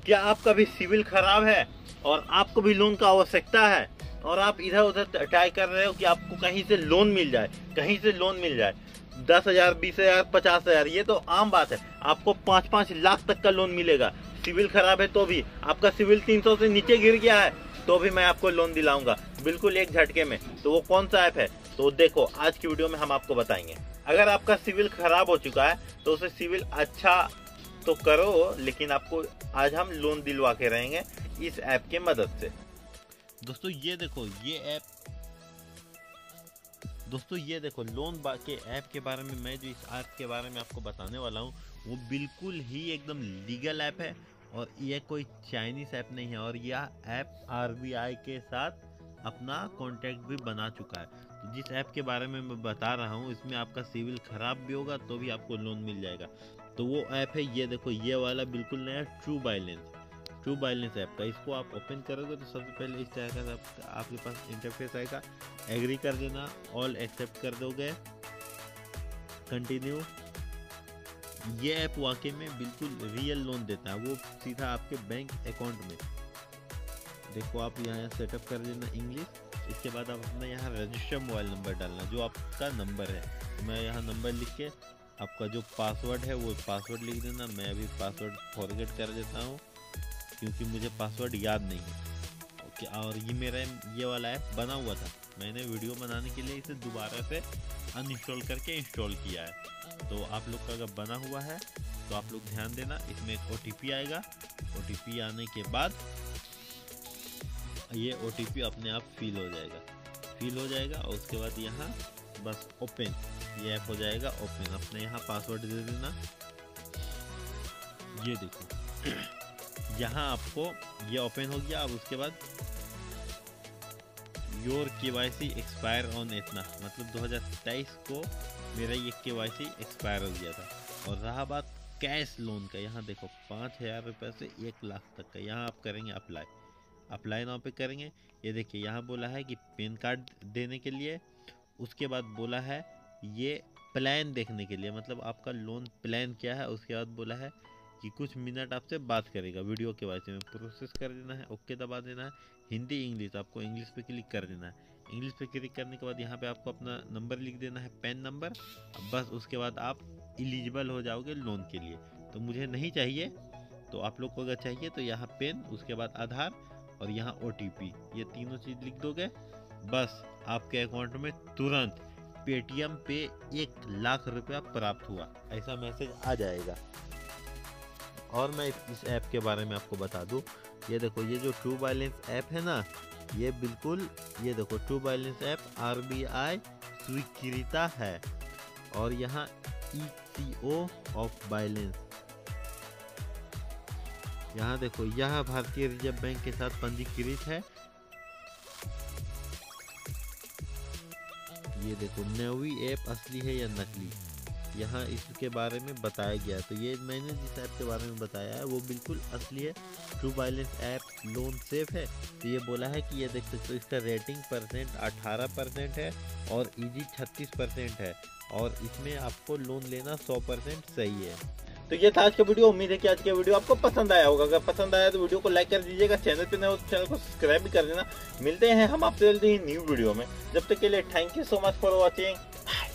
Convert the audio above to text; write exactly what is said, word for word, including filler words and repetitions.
क्या आपका भी सिविल खराब है और आपको भी लोन का आवश्यकता है और आप इधर उधर ट्राई कर रहे हो कि आपको कहीं से लोन मिल जाए, कहीं से लोन मिल जाए, दस हजार बीस हजार पचास हजार, ये तो आम बात है। आपको पाँच पाँच लाख तक का लोन मिलेगा। सिविल खराब है तो भी, आपका सिविल तीन सौ से नीचे गिर गया है तो भी मैं आपको लोन दिलाऊंगा बिल्कुल एक झटके में। तो वो कौन सा ऐप है, तो देखो आज की वीडियो में हम आपको बताएंगे। अगर आपका सिविल खराब हो चुका है तो उसे सिविल अच्छा तो करो, लेकिन आपको आज हम लोन दिलवा के रहेंगे इस ऐप के मदद से। दोस्तों ये देखो ये ऐप, दोस्तों ये देखो लोन के ऐप के बारे में मैं जो इस ऐप के बारे में आपको बताने वाला हूँ वो बिल्कुल ही एकदम लीगल ऐप है और ये कोई चाइनीज ऐप नहीं है। और यह ऐप आरबीआई के साथ अपना कॉन्ट्रैक्ट भी बना चुका है। तो जिस ऐप के बारे में मैं बता रहा हूँ इसमें आपका सिविल खराब भी होगा तो भी आपको लोन मिल जाएगा। तो वो ऐप है ये देखो, ये वाला बिल्कुल नया True Balance, True Balance app का। इसको आप ओपन करोगे तो सबसे पहले इस तरह का आप, आपके पास इंटरफेस आएगा। एग्री कर देना, ऑल एक्सेप्ट कर दोगे, कंटिन्यू। ये ऐप वाकई में बिल्कुल रियल लोन देता है, वो सीधा आपके बैंक अकाउंट में। देखो आप यहाँ सेटअप कर देना इंग्लिश। इसके बाद आप अपना यहाँ रजिस्टर मोबाइल नंबर डालना जो आपका नंबर है। मैं यहाँ नंबर लिख के आपका जो पासवर्ड है वो पासवर्ड लिख देना। मैं अभी पासवर्ड फॉरगेट कर देता हूँ क्योंकि मुझे पासवर्ड याद नहीं है। ओके, और ये मेरा ये वाला ऐप बना हुआ था, मैंने वीडियो बनाने के लिए इसे दोबारा से अनइंस्टॉल करके इंस्टॉल किया है। तो आप लोग का अगर बना हुआ है तो आप लोग ध्यान देना, इसमें एक ओ टी पी आएगा। ओ टी पी आने के बाद ये ओ टी पी अपने आप फिल हो जाएगा, फिल हो जाएगा और उसके बाद यहाँ बस ओपन, ये ऐप हो जाएगा ओपन। अपने यहाँ पासवर्ड दे देना। ये देखो यहाँ आपको ये ओपन हो गया। अब उसके बाद योर के वाई सी एक्सपायर ऑन इतना, मतलब दो हज़ार तेईस को मेरा ये के वाई सी एक्सपायर हो गया था। और रहा बात कैश लोन का, यहाँ देखो पाँच हजार रुपये से एक लाख तक का, यहाँ आप करेंगे अप्लाई। अप्लाई नाउ पे करेंगे। ये देखिए यहाँ बोला है कि पैन कार्ड देने के लिए, उसके बाद बोला है ये प्लान देखने के लिए, मतलब आपका लोन प्लान क्या है। उसके बाद बोला है कि कुछ मिनट आपसे बात करेगा वीडियो के वाइस में, प्रोसेस कर देना है, ओके दबा देना है। हिंदी इंग्लिश आपको इंग्लिश पे क्लिक कर देना है। इंग्लिश पे क्लिक करने के बाद यहाँ पे आपको अपना नंबर लिख देना है, पैन नंबर। बस उसके बाद आप एलिजिबल हो जाओगे लोन के लिए। तो मुझे नहीं चाहिए, तो आप लोग को अगर चाहिए तो यहाँ पेन, उसके बाद आधार और यहाँ ओ टी पी, ये तीनों चीज़ लिख दोगे। बस आपके अकाउंट में तुरंत पेटीएम पे एक लाख रुपया प्राप्त हुआ ऐसा मैसेज आ जाएगा। और मैं इस ऐप के बारे में आपको बता दूं, ये देखो ये जो ट्रू बैलेंस ऐप है ना, ये बिल्कुल ये देखो ट्रू बैलेंस ऐप आरबीआई स्वीकृत है और यहाँ ई सी ओ ऑफ बैलेंस, यहाँ देखो यह भारतीय रिजर्व बैंक के साथ पंजीकृत है। ये देखो नवी ऐप असली है या नकली, यहाँ इसके बारे में बताया गया। तो ये मैंने जिस ऐप के बारे में बताया है वो बिल्कुल असली है। True Balance app loan safe है। तो ये बोला है कि ये देख सकते हो इसका रेटिंग परसेंट अठारह परसेंट है और इजी छत्तीस परसेंट है और इसमें आपको लोन लेना सौ परसेंट सही है। तो ये था आज का वीडियो। उम्मीद है कि आज का वीडियो आपको पसंद आया होगा। अगर पसंद आया तो वीडियो को लाइक कर दीजिएगा, चैनल पे नए हो तो चैनल को सब्सक्राइब भी कर देना। मिलते हैं हम आपसे जल्दी ही न्यू वीडियो में, जब तक के लिए thank you so much for watching.